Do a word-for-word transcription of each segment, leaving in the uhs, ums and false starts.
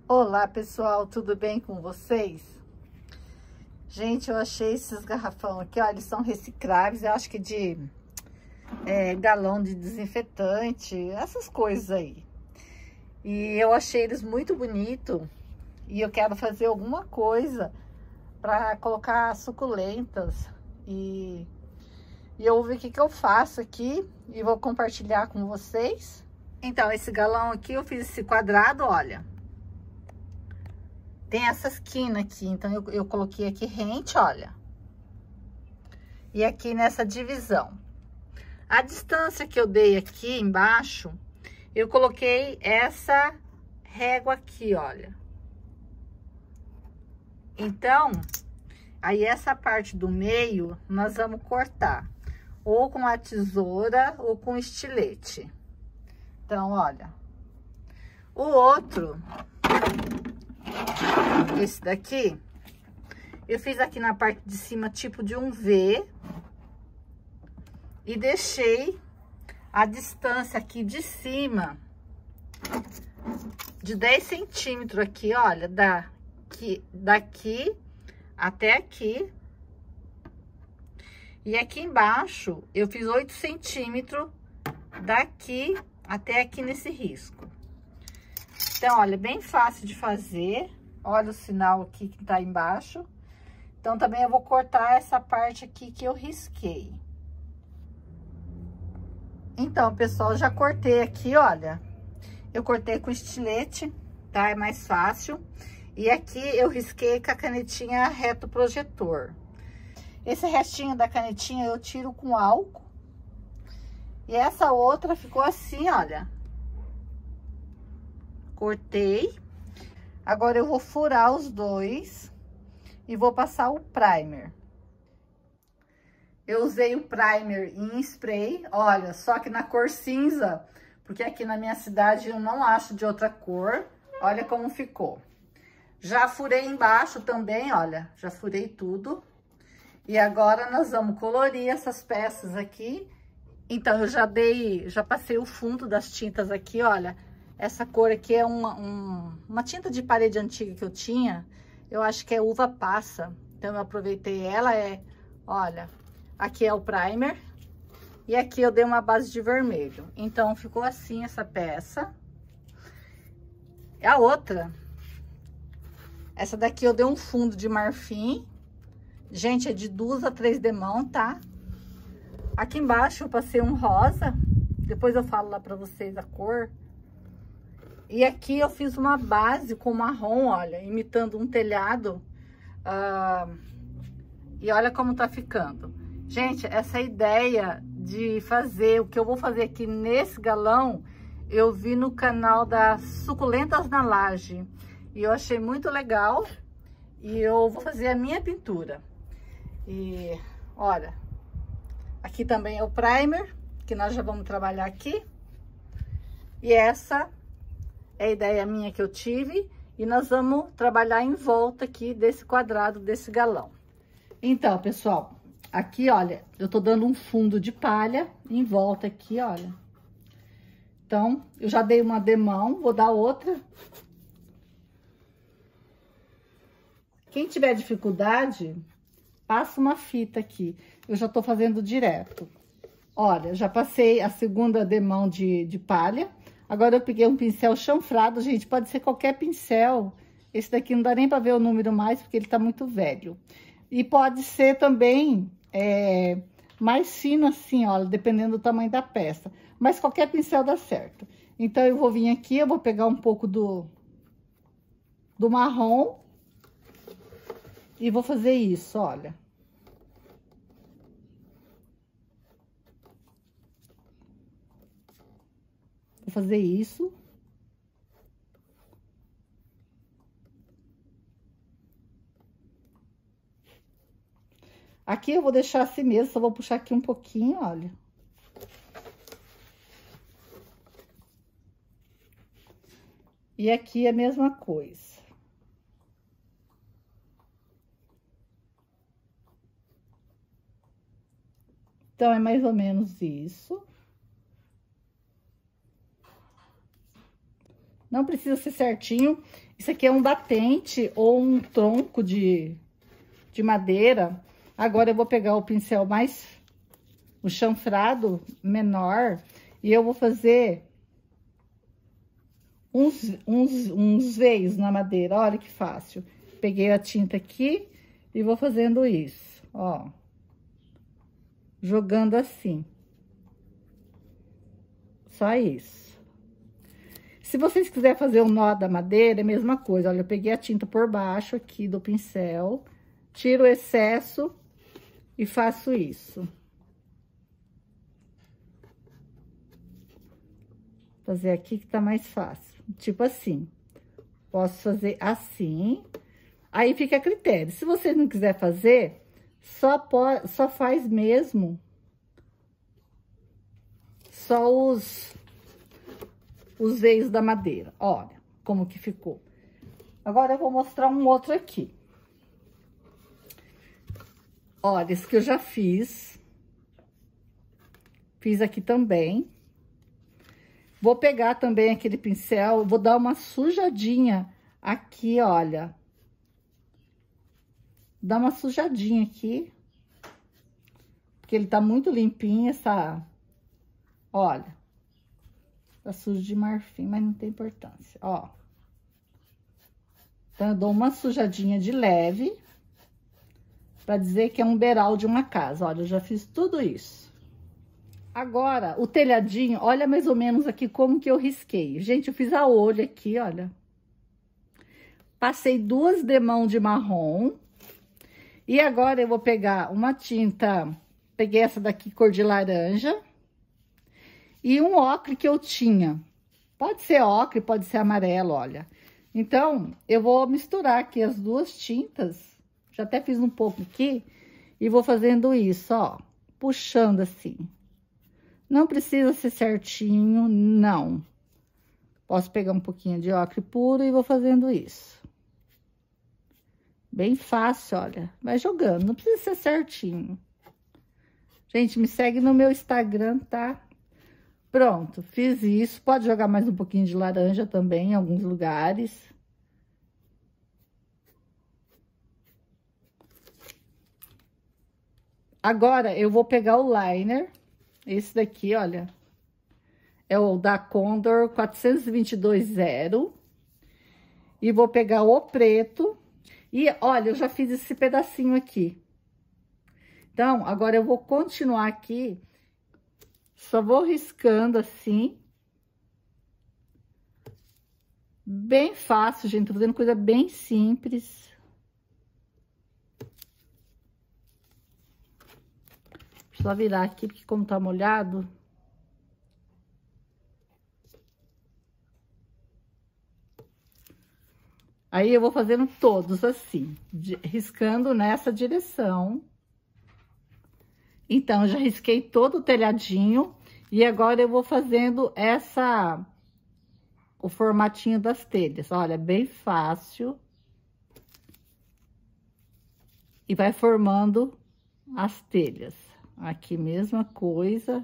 Olá pessoal, tudo bem com vocês? Gente, eu achei esses garrafão aqui, ó, eles são recicláveis, eu acho que de é, galão de desinfetante, essas coisas aí. E eu achei eles muito bonito e eu quero fazer alguma coisa para colocar suculentas e, e eu vou ver o que que eu faço aqui e vou compartilhar com vocês. Então, esse galão aqui, eu fiz esse quadrado, olha. Tem essa esquina aqui, então eu, eu coloquei aqui rente, olha. E aqui nessa divisão. A distância que eu dei aqui embaixo, eu coloquei essa régua aqui, olha. Então, aí essa parte do meio, nós vamos cortar. Ou com a tesoura, ou com estilete. Então, olha. O outro... Esse daqui, eu fiz aqui na parte de cima, tipo de um V. E deixei a distância aqui de cima de dez centímetros aqui, olha, daqui, daqui até aqui. E aqui embaixo, eu fiz oito centímetros daqui até aqui nesse risco. Então, olha, bem fácil de fazer. Olha o sinal aqui que tá embaixo. Então, também eu vou cortar essa parte aqui que eu risquei. Então, pessoal, já cortei aqui, olha. Eu cortei com estilete, tá? É mais fácil. E aqui eu risquei com a canetinha reto projetor. Esse restinho da canetinha eu tiro com álcool. E essa outra ficou assim, olha. Cortei. Agora eu vou furar os dois e vou passar o primer. Eu usei o primer em spray, olha, só que na cor cinza, porque aqui na minha cidade eu não acho de outra cor. Olha como ficou. Já furei embaixo também, olha, já furei tudo. E agora nós vamos colorir essas peças aqui. Então eu já dei, já passei o fundo das tintas aqui, olha. Essa cor aqui é uma, um, uma tinta de parede antiga que eu tinha. Eu acho que é uva passa. Então, eu aproveitei ela. É, olha, aqui é o primer. E aqui eu dei uma base de vermelho. Então, ficou assim essa peça. A outra, essa daqui eu dei um fundo de marfim. Gente, é de duas a três demãos, tá? Aqui embaixo eu passei um rosa. Depois eu falo lá pra vocês a cor. E aqui eu fiz uma base com marrom, olha, imitando um telhado. Uh, e olha como tá ficando. Gente, essa ideia de fazer, o que eu vou fazer aqui nesse galão, eu vi no canal das Suculentas na Laje. E eu achei muito legal. E eu vou fazer a minha pintura. E, olha, aqui também é o primer, que nós já vamos trabalhar aqui. E essa... é a ideia minha que eu tive e nós vamos trabalhar em volta aqui desse quadrado, desse galão. Então, pessoal, aqui, olha, eu tô dando um fundo de palha em volta aqui, olha. Então, eu já dei uma demão, vou dar outra. Quem tiver dificuldade, passa uma fita aqui. Eu já tô fazendo direto. Olha, já passei a segunda demão de, de palha. Agora eu peguei um pincel chanfrado, gente, pode ser qualquer pincel. Esse daqui não dá nem para ver o número mais, porque ele tá muito velho. E pode ser também é, mais fino assim, ó, dependendo do tamanho da peça. Mas qualquer pincel dá certo. Então, eu vou vir aqui, eu vou pegar um pouco do, do marrom. E vou fazer isso, olha. Vou fazer isso. Aqui eu vou deixar assim mesmo, só vou puxar aqui um pouquinho, olha. E aqui é a mesma coisa. Então, é mais ou menos isso. Não precisa ser certinho. Isso aqui é um batente ou um tronco de, de madeira. Agora eu vou pegar o pincel mais, o chanfrado menor, e eu vou fazer uns, uns, uns veios na madeira. Olha que fácil. Peguei a tinta aqui e vou fazendo isso, ó. Jogando assim. Só isso. Se vocês quiserem fazer o nó da madeira, é a mesma coisa. Olha, eu peguei a tinta por baixo aqui do pincel, tiro o excesso e faço isso. Vou fazer aqui que tá mais fácil. Tipo assim. Posso fazer assim. Aí fica a critério. Se vocês não quiser fazer, só, pode, só faz mesmo só os... os veios da madeira. Olha como que ficou. Agora eu vou mostrar um outro aqui. Olha, esse que eu já fiz. Fiz aqui também. Vou pegar também aquele pincel, vou dar uma sujadinha aqui, olha. Dá uma sujadinha aqui. Porque ele tá muito limpinho, essa... Olha. Tá sujo de marfim, mas não tem importância, ó. Então, eu dou uma sujadinha de leve, pra dizer que é um beiral de uma casa. Olha, eu já fiz tudo isso. Agora, o telhadinho, olha mais ou menos aqui como que eu risquei. Gente, eu fiz a olho aqui, olha. Passei duas demãos de marrom. E agora, eu vou pegar uma tinta, peguei essa daqui, cor de laranja. E um ocre que eu tinha. Pode ser ocre, pode ser amarelo, olha. Então, eu vou misturar aqui as duas tintas. Já até fiz um pouco aqui. E vou fazendo isso, ó. Puxando assim. Não precisa ser certinho, não. Posso pegar um pouquinho de ocre puro e vou fazendo isso. Bem fácil, olha. Vai jogando, não precisa ser certinho. Gente, me segue no meu Instagram, tá? Pronto, fiz isso. Pode jogar mais um pouquinho de laranja também em alguns lugares. Agora, eu vou pegar o liner. Esse daqui, olha. É o da Condor quatrocentos e vinte e dois zero. E vou pegar o preto. E, olha, eu já fiz esse pedacinho aqui. Então, agora eu vou continuar aqui. Só vou riscando assim. Bem fácil, gente. Tô fazendo coisa bem simples. Só virar aqui, porque como tá molhado... Aí, eu vou fazendo todos assim, de, riscando nessa direção. Então, já risquei todo o telhadinho. E agora, eu vou fazendo essa... O formatinho das telhas. Olha, bem fácil. E vai formando as telhas. Aqui, mesma coisa.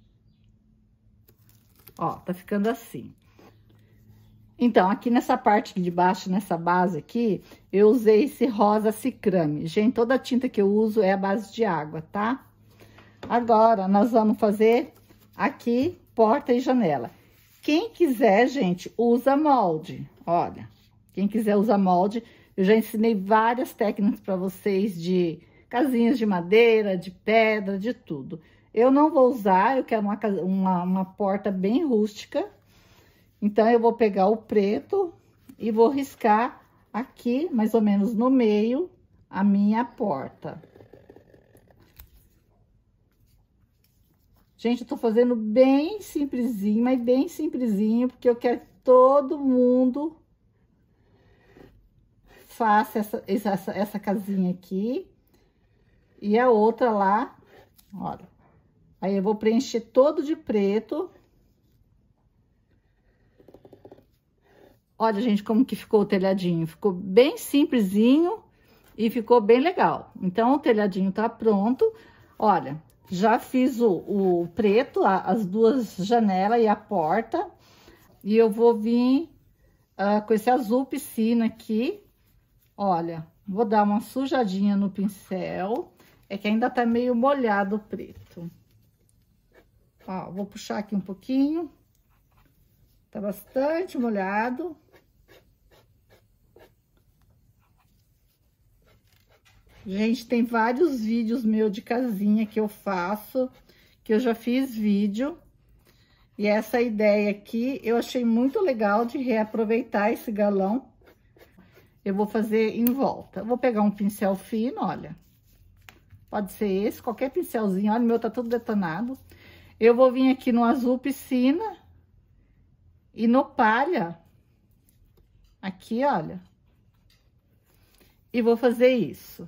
Ó, tá ficando assim. Então, aqui nessa parte de baixo, nessa base aqui, eu usei esse rosa cicrame. Gente, toda a tinta que eu uso é a base de água, tá? Agora, nós vamos fazer aqui porta e janela. Quem quiser, gente, usa molde. Olha, quem quiser usar molde, eu já ensinei várias técnicas para vocês de casinhas de madeira, de pedra, de tudo. Eu não vou usar, eu quero uma, uma, uma porta bem rústica. Então, eu vou pegar o preto e vou riscar aqui, mais ou menos no meio, a minha porta. Gente, eu tô fazendo bem simplesinho, mas bem simplesinho, porque eu quero que todo mundo faça essa, essa, essa casinha aqui. E a outra lá, olha. Aí, eu vou preencher todo de preto. Olha, gente, como que ficou o telhadinho. Ficou bem simplesinho e ficou bem legal. Então, o telhadinho tá pronto. Olha, já fiz o, o preto, a, as duas janelas e a porta. E eu vou vir uh, com esse azul piscina aqui. Olha, vou dar uma sujadinha no pincel. É que ainda tá meio molhado o preto. Ó, vou puxar aqui um pouquinho. Tá bastante molhado. Gente, tem vários vídeos meus de casinha que eu faço, que eu já fiz vídeo. E essa ideia aqui, eu achei muito legal de reaproveitar esse galão. Eu vou fazer em volta. Vou pegar um pincel fino, olha. Pode ser esse, qualquer pincelzinho. Olha, o meu tá todo detonado. Eu vou vir aqui no azul piscina e no palha. Aqui, olha. E vou fazer isso.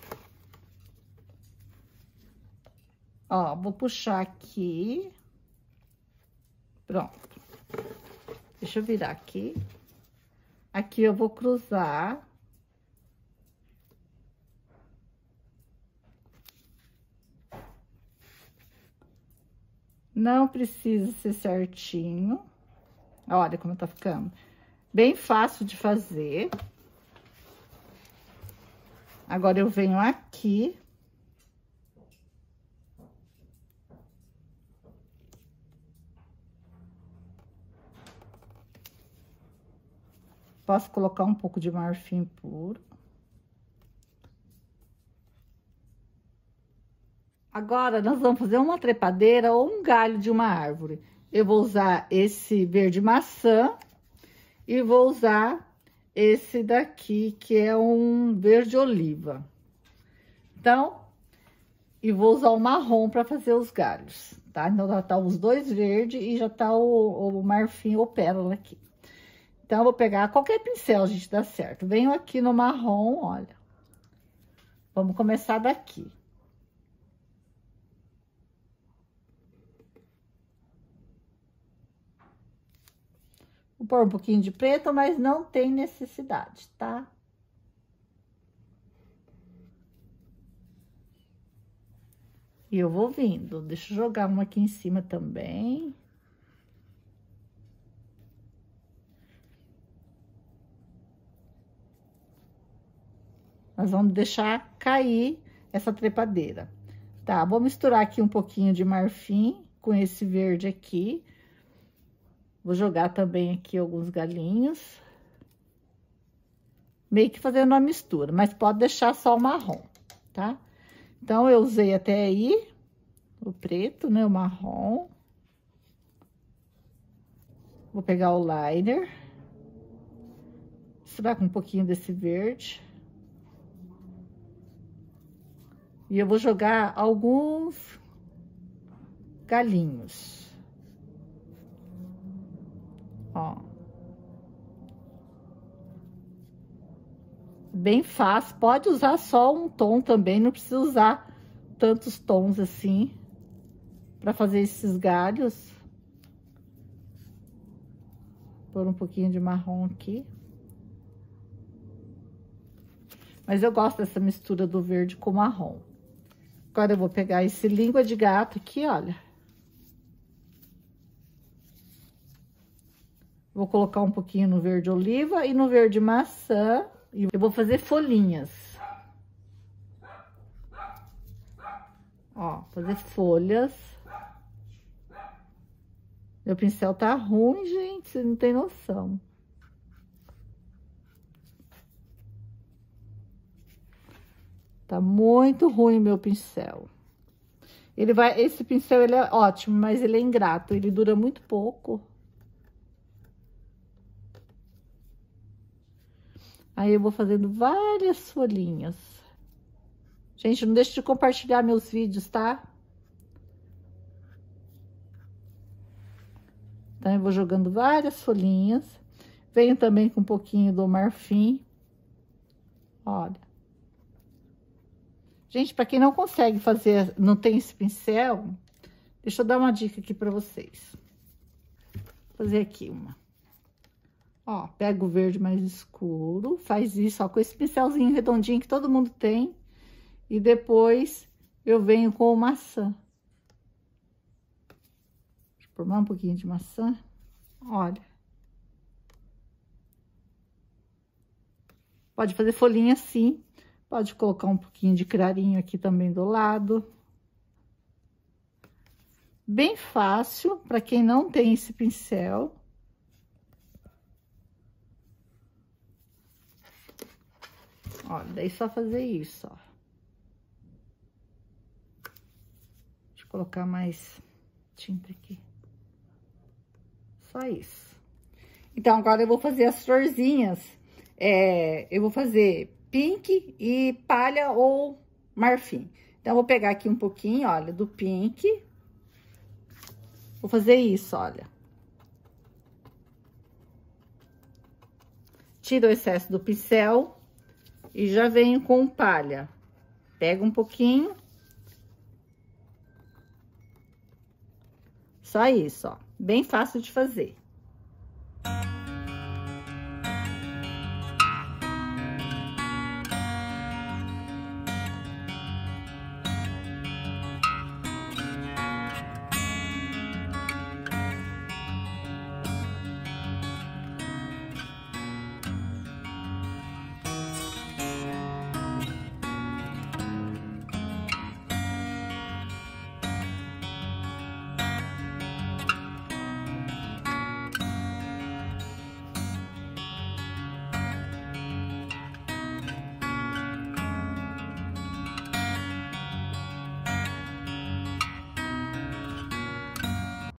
Ó, vou puxar aqui. Pronto. Deixa eu virar aqui. Aqui eu vou cruzar. Não precisa ser certinho. Olha como tá ficando. Bem fácil de fazer. Agora eu venho aqui. Posso colocar um pouco de marfim puro. Agora, nós vamos fazer uma trepadeira ou um galho de uma árvore. Eu vou usar esse verde maçã e vou usar esse daqui, que é um verde oliva. Então, e vou usar o marrom para fazer os galhos, tá? Então, já tá os dois verdes e já tá o, o marfim ou pérola aqui. Então, eu vou pegar qualquer pincel, gente, dá certo. Venho aqui no marrom, olha. Vamos começar daqui. Vou pôr um pouquinho de preto, mas não tem necessidade, tá? E eu vou vindo. Deixa eu jogar uma aqui em cima também. Nós vamos deixar cair essa trepadeira. Tá, vou misturar aqui um pouquinho de marfim com esse verde aqui. Vou jogar também aqui alguns galinhos. Meio que fazendo uma mistura, mas pode deixar só o marrom, tá? Então, eu usei até aí o preto, né? O marrom. Vou pegar o liner. Misturar com um pouquinho desse verde. E eu vou jogar alguns galinhos. Ó. Bem fácil. Pode usar só um tom também, não precisa usar tantos tons assim para fazer esses galhos. Pôr um pouquinho de marrom aqui. Mas eu gosto dessa mistura do verde com marrom. Agora eu vou pegar esse língua de gato aqui, olha. Vou colocar um pouquinho no verde oliva e no verde maçã. E eu vou fazer folhinhas. Ó, fazer folhas. Meu pincel tá ruim, gente, você não tem noção. Tá muito ruim meu pincel. Ele vai, esse pincel ele é ótimo, mas ele é ingrato, ele dura muito pouco. Aí eu vou fazendo várias folhinhas. Gente, não deixe de compartilhar meus vídeos, tá? Então, eu vou jogando várias folhinhas. Venho também com um pouquinho do marfim. Olha. Gente, para quem não consegue fazer, não tem esse pincel, deixa eu dar uma dica aqui para vocês. Vou fazer aqui uma. Ó, pega o verde mais escuro, faz isso, ó, com esse pincelzinho redondinho que todo mundo tem. E depois eu venho com o maçã. Deixa eu pôr mais um pouquinho de maçã. Olha. Pode fazer folhinha assim, pode colocar um pouquinho de clarinho aqui também do lado. Bem fácil, para quem não tem esse pincel. Ó, daí só fazer isso, ó. Deixa eu colocar mais tinta aqui. Só isso. Então, agora eu vou fazer as florzinhas. É, eu vou fazer pink e palha ou marfim. Então, eu vou pegar aqui um pouquinho, olha, do pink. Vou fazer isso, olha. Tiro o excesso do pincel e já venho com palha. Pega um pouquinho. Só isso, ó. Bem fácil de fazer.